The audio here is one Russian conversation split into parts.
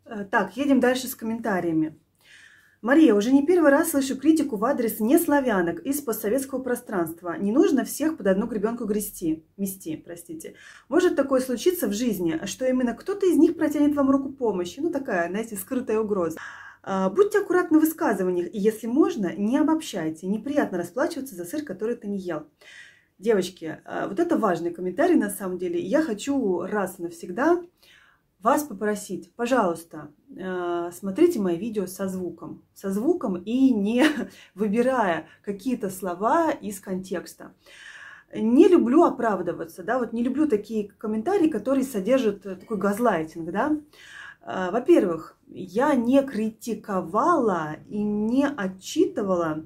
Так, едем дальше с комментариями. Мария, уже не первый раз слышу критику в адрес неславянок из постсоветского пространства. Не нужно всех под одну гребенку мести, простите. Может такое случиться в жизни, что именно кто-то из них протянет вам руку помощи. Ну, такая, знаете, скрытая угроза. Будьте аккуратны в высказываниях, и если можно, не обобщайте. Неприятно расплачиваться за сыр, который ты не ел. Девочки, вот это важный комментарий на самом деле. Я хочу раз и навсегда вас попросить, пожалуйста, смотрите мои видео со звуком и не выбирая какие-то слова из контекста. Не люблю оправдываться, да, вот не люблю такие комментарии, которые содержат такой газлайтинг, да. Во-первых, я не критиковала и не отчитывала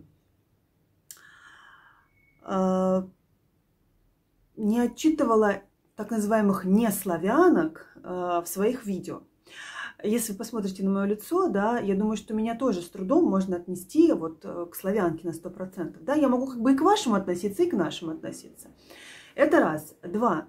так называемых неславянок в своих видео. Если вы посмотрите на мое лицо, да, я думаю, что меня тоже с трудом можно отнести вот к славянке на 100%. Да, я могу как бы и к вашему относиться, и к нашему относиться. Это раз. Два.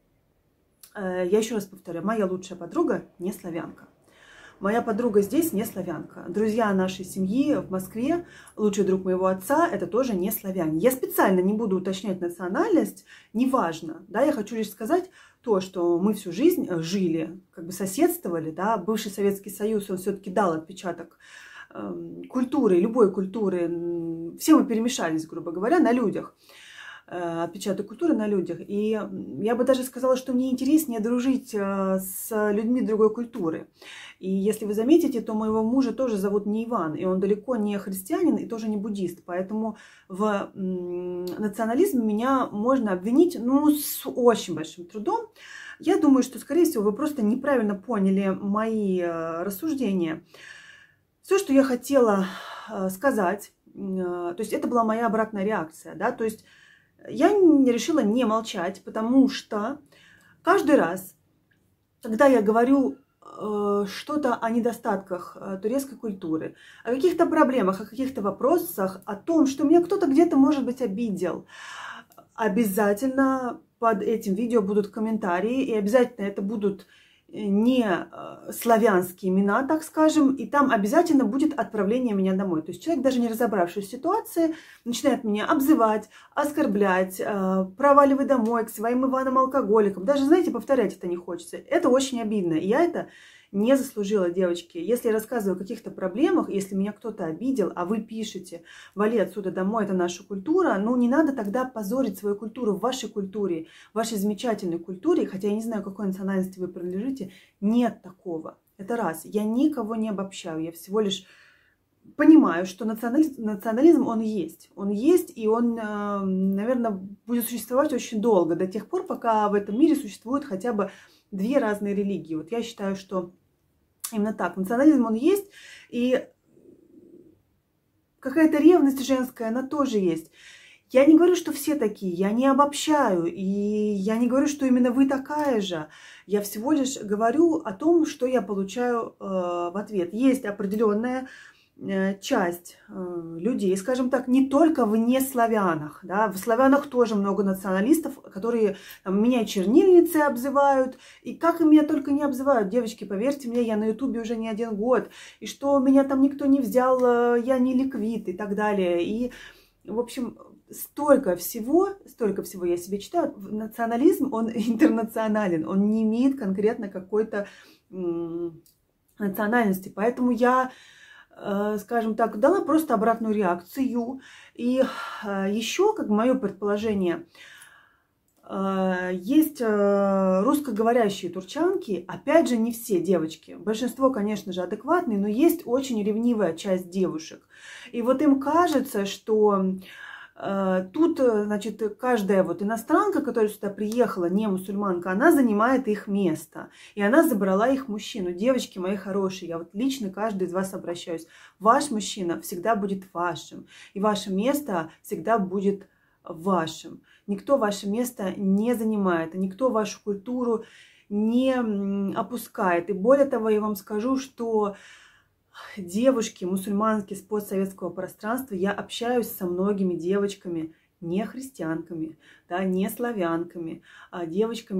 Я еще раз повторяю, моя лучшая подруга не славянка. Моя подруга здесь не славянка. Друзья нашей семьи в Москве, лучший друг моего отца, это тоже не славяне. Я специально не буду уточнять национальность, неважно. Да, я хочу лишь сказать то, что мы всю жизнь жили, как бы соседствовали. Да, бывший Советский Союз, он все-таки дал отпечаток культуры, любой культуры. Все мы перемешались, грубо говоря, на людях. Отпечаток культуры на людях. И я бы даже сказала, что мне интереснее дружить с людьми другой культуры. И если вы заметите, то моего мужа тоже зовут не Иван, и он далеко не христианин и тоже не буддист. Поэтому в национализме меня можно обвинить, ну, с очень большим трудом. Я думаю, что, скорее всего, вы просто неправильно поняли мои рассуждения. Все, что я хотела сказать, то есть это была моя обратная реакция, да, то есть я решила не молчать, потому что каждый раз, когда я говорю что-то о недостатках турецкой культуры, о каких-то проблемах, о каких-то вопросах, о том, что меня кто-то где-то, может быть, обидел, обязательно под этим видео будут комментарии, и обязательно это будут не славянские имена, так скажем, и там обязательно будет отправление меня домой. То есть человек, даже не разобравшись в ситуации, начинает меня обзывать, оскорблять, проваливай домой к своим Иванам-алкоголикам. Даже, знаете, повторять это не хочется. Это очень обидно. И я это не заслужила, девочки. Если я рассказываю о каких-то проблемах, если меня кто-то обидел, а вы пишете, вали отсюда домой, это наша культура, ну не надо тогда позорить свою культуру в вашей культуре, в вашей замечательной культуре, хотя я не знаю, какой национальности вы принадлежите, нет такого. Это раз. Я никого не обобщаю, я всего лишь понимаю, что национализм, он есть, и он, наверное, будет существовать очень долго, до тех пор, пока в этом мире существуют хотя бы две разные религии. Вот я считаю, что именно так. Национализм, он есть, и какая-то ревность женская, она тоже есть. Я не говорю, что все такие, я не обобщаю, и я не говорю, что именно вы такая же. Я всего лишь говорю о том, что я получаю в ответ. Есть определенная часть людей, скажем так, не только в неславянах, да, в славянах тоже много националистов, которые там, меня чернильницей обзывают, и как и меня только не обзывают, девочки, поверьте мне, я на ютубе уже не 1 год, и что меня там никто не взял, я не ликвид и так далее, и, в общем, столько всего я себе читаю. Национализм, он интернационален, он не имеет конкретно какой-то национальности, поэтому я, скажем так, дала просто обратную реакцию. И еще, как мое предположение, есть русскоговорящие турчанки, опять же, не все девочки. Большинство, конечно же, адекватные, но есть очень ревнивая часть девушек. И вот им кажется, что тут, значит, каждая вот иностранка, которая сюда приехала, не мусульманка, она занимает их место. И она забрала их мужчину. Девочки мои хорошие, я вот лично каждый из вас обращаюсь. Ваш мужчина всегда будет вашим. И ваше место всегда будет вашим. Никто ваше место не занимает, никто вашу культуру не опускает. И более того, я вам скажу, что девушки мусульманские с постсоветского пространства, я общаюсь со многими девочками, не христианками, да, не славянками, а девочками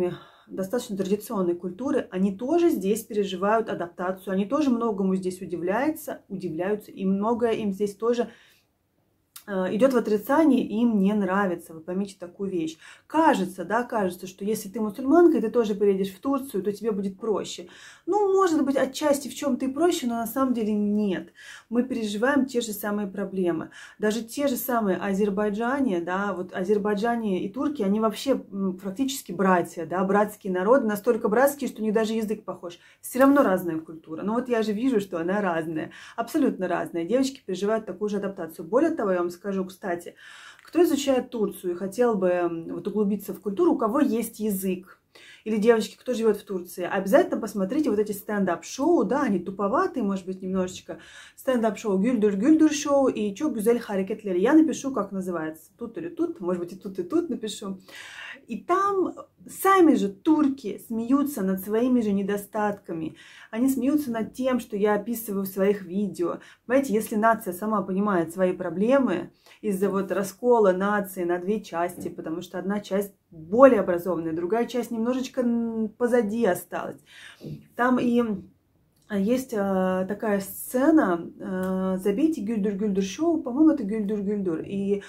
достаточно традиционной культуры, они тоже здесь переживают адаптацию, они тоже многому здесь удивляются, и многое им здесь тоже идет в отрицание, им не нравится. Вы поймите такую вещь. Кажется, да, кажется, что если ты мусульманка, и ты тоже приедешь в Турцию, то тебе будет проще. Ну, может быть, отчасти в чем-то и проще, но на самом деле нет. Мы переживаем те же самые проблемы. Даже те же самые Азербайджане, да, вот Азербайджане и турки, они вообще практически братья, да, братские народы, настолько братские, что у них даже язык похож. Все равно разная культура. Но вот я же вижу, что она разная, абсолютно разная. Девочки переживают такую же адаптацию. Более того, я вам скажу, кстати, кто изучает Турцию и хотел бы вот углубиться в культуру, у кого есть язык, или девочки, кто живет в Турции, обязательно посмотрите вот эти стендап-шоу, да, они туповатые, может быть, немножечко, стендап-шоу Гюльдür шоу и Çok Güzel Hareketleri. Я напишу, как называется, тут или тут, может быть, и тут напишу. И там сами же турки смеются над своими же недостатками. Они смеются над тем, что я описываю в своих видео. Понимаете, если нация сама понимает свои проблемы из-за вот раскола нации на две части, потому что одна часть более образованная, другая часть немножечко позади осталась. Там и есть такая сцена, забейте Гюльдür шоу, по-моему, это Гюльдür. И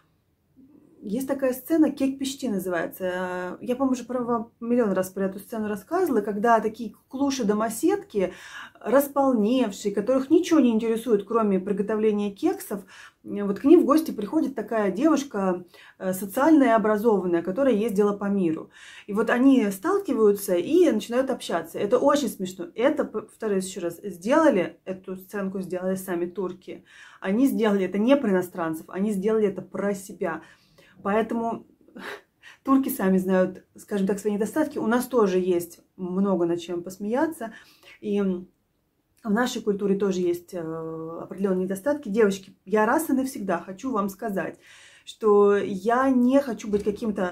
есть такая сцена, Кек Пешти называется. Я, по-моему, уже вам миллион раз про эту сцену рассказывала, когда такие клуши-домоседки, располневшие, которых ничего не интересует, кроме приготовления кексов, вот к ним в гости приходит такая девушка социальная и образованная, которая ездила по миру. И вот они сталкиваются и начинают общаться. Это очень смешно. Это, повторюсь еще раз, эту сценку сделали сами турки. Они сделали это не про иностранцев, они сделали это про себя. Поэтому турки сами знают, скажем так, свои недостатки. У нас тоже есть много над чем посмеяться. И в нашей культуре тоже есть определенные недостатки. Девочки, я раз и навсегда хочу вам сказать, что я не хочу быть каким-то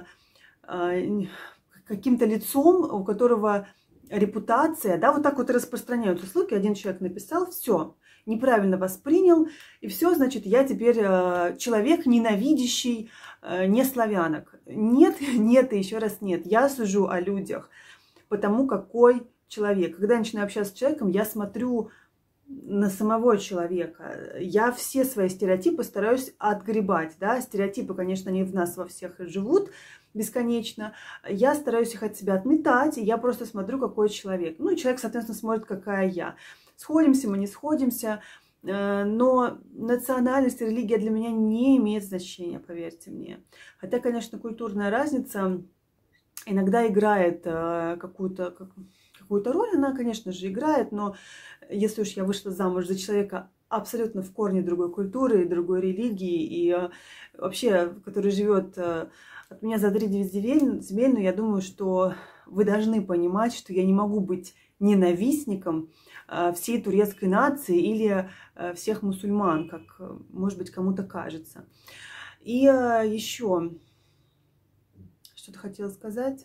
лицом, у которого репутация, да, вот так вот распространяются слухи. Один человек написал, все, неправильно воспринял, и все, значит, я теперь человек, ненавидящий неславянок. Нет, нет и еще раз нет. Я сужу о людях потому, какой человек. Когда я начинаю общаться с человеком, я смотрю на самого человека. Я все свои стереотипы стараюсь отгребать. Да? Стереотипы, конечно, они в нас во всех живут бесконечно. Я стараюсь их от себя отметать, и я просто смотрю, какой человек. Ну, и человек, соответственно, смотрит, какая я. Сходимся мы, не сходимся, но национальность и религия для меня не имеет значения, поверьте мне. Хотя, конечно, культурная разница иногда играет какую-то роль, она, конечно же, играет, но если уж я вышла замуж за человека абсолютно в корне другой культуры, другой религии, и вообще, который живет от меня за 3-9 земель, но я думаю, что вы должны понимать, что я не могу быть ненавистником всей турецкой нации или всех мусульман, как, может быть, кому-то кажется. И еще что-то хотела сказать.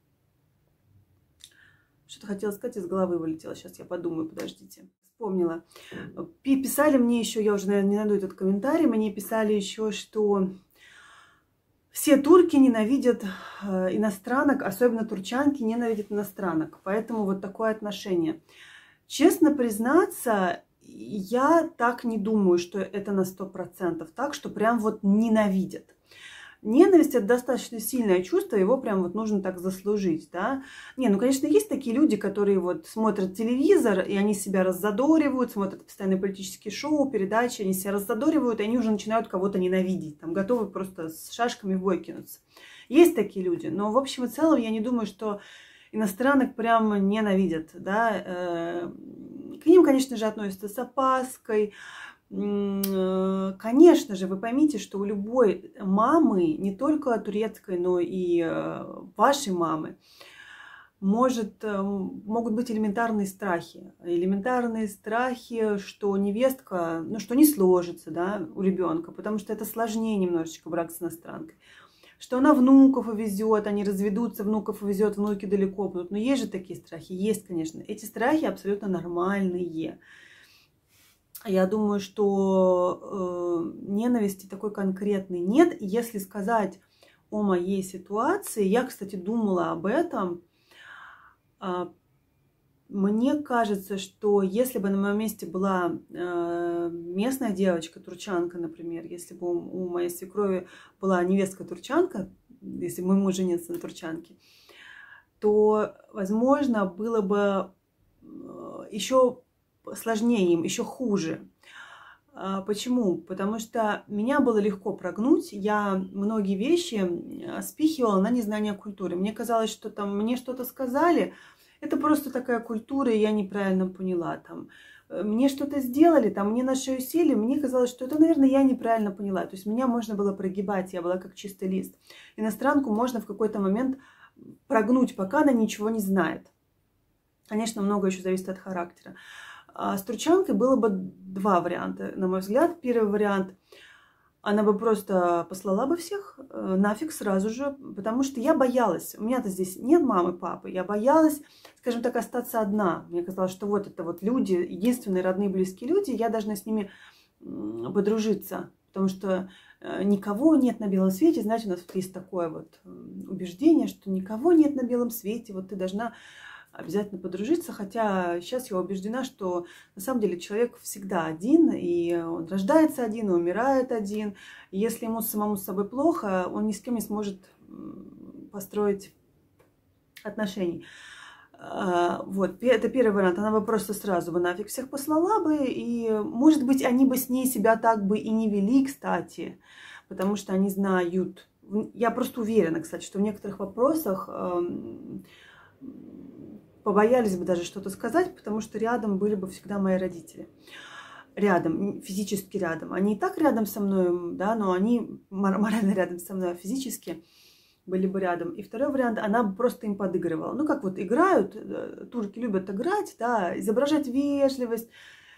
Что-то хотела сказать, из головы вылетело. Сейчас я подумаю, подождите. Вспомнила. Писали мне еще, я уже, наверное, не найду этот комментарий, мне писали еще, что все турки ненавидят иностранок, особенно турчанки ненавидят иностранок. Поэтому вот такое отношение. Честно признаться, я так не думаю, что это на 100% так, что прям вот ненавидят. Ненависть – это достаточно сильное чувство, его прям вот нужно так заслужить, да. Не, ну, конечно, есть такие люди, которые вот смотрят телевизор, и они себя раззадоривают, смотрят постоянно политические шоу, передачи, они себя раззадоривают, и они уже начинают кого-то ненавидеть, там, готовы просто с шашками в бой кинуться. Есть такие люди, но в общем и целом я не думаю, что иностранок прям ненавидят, да. К ним, конечно же, относятся с опаской. Конечно же, вы поймите, что у любой мамы, не только турецкой, но и вашей мамы, могут быть элементарные страхи. Элементарные страхи, что невестка, ну, что не сложится, да, у ребенка, потому что это сложнее немножечко брак с иностранкой. Что она внуков увезет, они разведутся, внуков увезет, внуки далеко будут. Но есть же такие страхи, есть, конечно. Эти страхи абсолютно нормальные. Я думаю, что ненависти такой конкретной нет. Если сказать о моей ситуации, я, кстати, думала об этом, Мне кажется, что если бы на моем месте была местная девочка, турчанка, например, если бы у моей свекрови была невестка турчанка, если мой муж женился на турчанке, то, возможно, было бы еще сложнее им, еще хуже. Почему? Потому что меня было легко прогнуть. Я многие вещи спихивала на незнание культуры. Мне казалось, что там мне что-то сказали, это просто такая культура, и я неправильно поняла. Там, мне что-то сделали, там, мне на шею сели, мне казалось, что это, наверное, я неправильно поняла. То есть меня можно было прогибать, я была как чистый лист. Иностранку можно в какой-то момент прогнуть, пока она ничего не знает. Конечно, много еще зависит от характера. А с турчанкой было бы два варианта, на мой взгляд. Первый вариант, она бы просто послала бы всех нафиг сразу же, потому что я боялась. У меня-то здесь нет мамы, папы. Я боялась, скажем так, остаться одна. Мне казалось, что вот это вот люди, единственные родные, близкие люди, я должна с ними подружиться, потому что никого нет на белом свете. Знаете, у нас вот есть такое вот убеждение, что никого нет на белом свете, вот ты должна обязательно подружиться, хотя сейчас я убеждена, что на самом деле человек всегда один, и он рождается один, и умирает один. И если ему самому с собой плохо, он ни с кем не сможет построить отношений. Вот, это первый вариант. Она бы просто сразу бы нафиг всех послала бы, и, может быть, они бы с ней себя так бы и не вели, кстати, потому что они знают. Я просто уверена, кстати, что в некоторых вопросах побоялись бы даже что-то сказать, потому что рядом были бы всегда мои родители. Рядом, физически рядом. Они и так рядом со мной, да, но они морально рядом со мной, а физически были бы рядом. И второй вариант, она бы просто им подыгрывала. Ну, как вот играют, турки любят играть, да, изображать вежливость,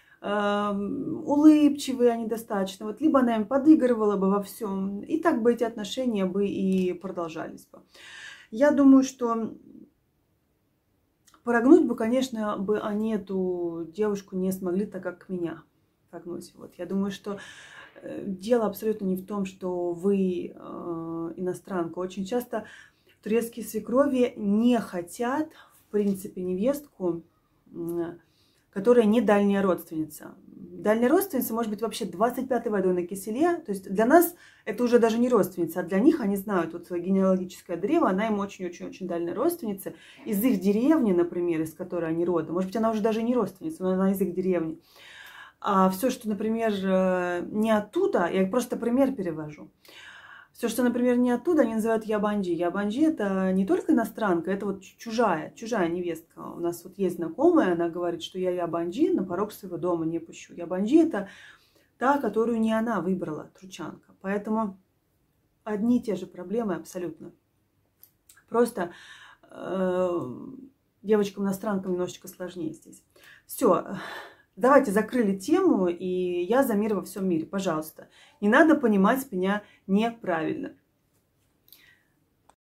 улыбчивые они достаточно. Вот либо она им подыгрывала бы во всем, и так бы эти отношения бы и продолжались бы. Я думаю, что прогнуть бы, конечно, бы они эту девушку не смогли, так как меня прогнуть. Вот. Я думаю, что дело абсолютно не в том, что вы иностранка. Очень часто турецкие свекрови не хотят, в принципе, невестку, которая не дальняя родственница. Дальняя родственница может быть вообще 25-й водой на киселе. То есть для нас это уже даже не родственница, а для них они знают вот свое генеалогическое древо, она им очень-очень-очень дальняя родственница. Из их деревни, например, из которой они родом, может быть, она уже даже не родственница, но она из их деревни. А все, что, например, не оттуда, я просто пример перевожу. Все, что, например, не оттуда, они называют ябанджи. Ябанджи – это не только иностранка, это вот чужая невестка. У нас вот есть знакомая, она говорит, что я ябанджи, на порог своего дома не пущу. Ябанджи – это та, которую не она выбрала, турчанка. Поэтому одни и те же проблемы абсолютно. Просто девочкам-иностранкам немножечко сложнее здесь. Все. Давайте закрыли тему, и я за мир во всем мире. Пожалуйста, не надо понимать меня неправильно.